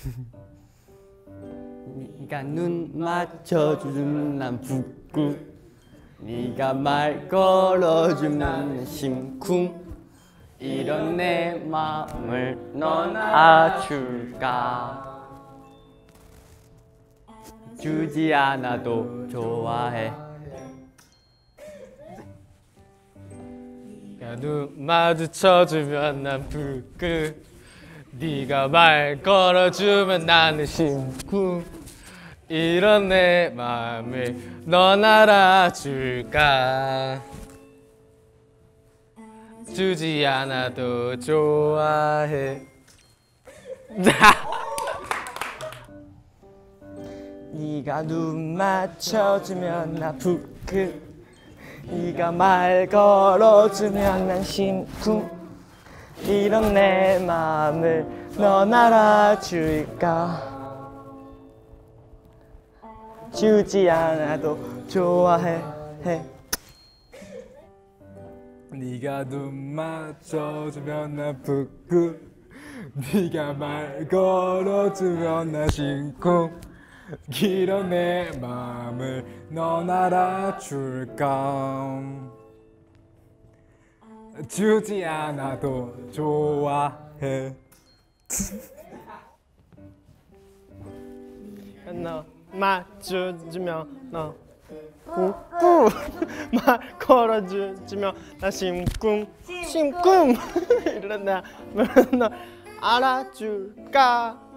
네가 눈 맞춰주면 난 붓고 네가 말 걸어주면 난 심쿵 이런 내 마음을 넌 알아줄까 주지 않아도 좋아해 네가 눈 마주쳐주면 난 불끈 네가 말 걸어주면 나는 심쿵 이런 내 마음을 넌 알아줄까 주지 않아도 좋아해 네가 눈 맞춰주면 나 부끄 네가 말 걸어주면 난 심쿵 이런 내 마음을 넌 알아줄까 주지 않아도 좋아해 네가 눈 맞춰주면 난 부끄 네가 말 걸어주면 난 심쿵 이런 내 마음을 넌 알아줄까 주지 않아도 좋아해 너 맞춰주면 너 꾹꾹 말 걸어주면 나 심쿵 이런 나 너 알아줄까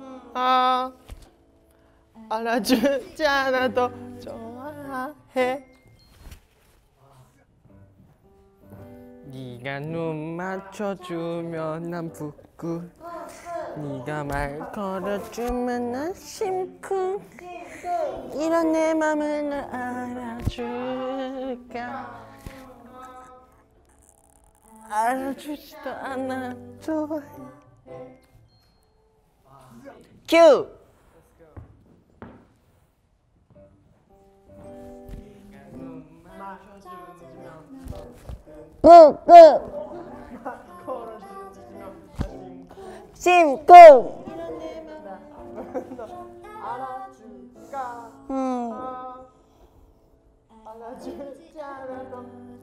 알아주지 않아도 좋아해 네가 눈 맞춰주면 난 붓고 네가 말 걸어주면 난 심쿵 이런 내 맘을 널 알아줄까 알아주지도 않아 좋아해 큐! 꾹꾹 심쿵 알아줄까 알아주지 않아도